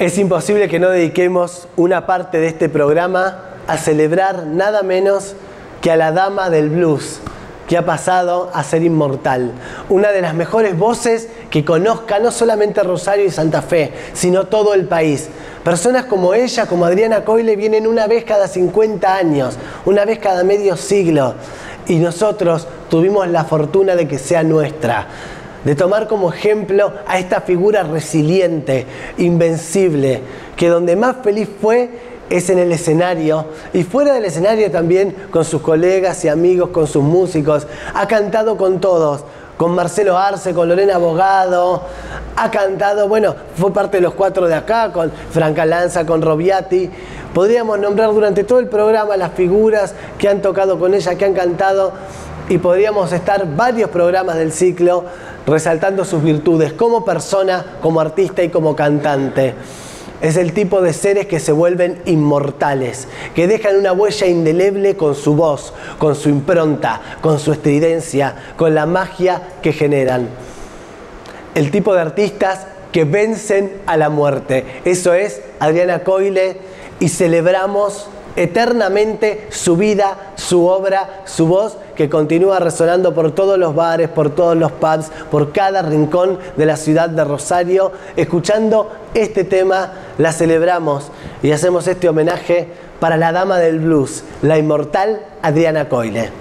Es imposible que no dediquemos una parte de este programa a celebrar nada menos que a la dama del blues, que ha pasado a ser inmortal. Una de las mejores voces que conozca no solamente Rosario y Santa Fe, sino todo el país. Personas como ella, como Adriana Coyle, vienen una vez cada 50 años, una vez cada medio siglo. Y nosotros tuvimos la fortuna de que sea nuestra, de tomar como ejemplo a esta figura resiliente, invencible, que donde más feliz fue es en el escenario y fuera del escenario también con sus colegas y amigos, con sus músicos. Ha cantado con todos, con Marcelo Arce, con Lorena Bogado, ha cantado, bueno, fue parte de los cuatro de acá, con Franca Lanza, con Robiati. Podríamos nombrar durante todo el programa las figuras que han tocado con ella, que han cantado, y podríamos estar varios programas del ciclo resaltando sus virtudes como persona, como artista y como cantante. Es el tipo de seres que se vuelven inmortales, que dejan una huella indeleble con su voz, con su impronta, con su estridencia, con la magia que generan. El tipo de artistas que vencen a la muerte. Eso es Adriana Coyle, y celebramos eternamente su vida, su obra, su voz, que continúa resonando por todos los bares, por todos los pubs, por cada rincón de la ciudad de Rosario. Escuchando este tema, la celebramos y hacemos este homenaje para la dama del blues, la inmortal Adriana Coyle.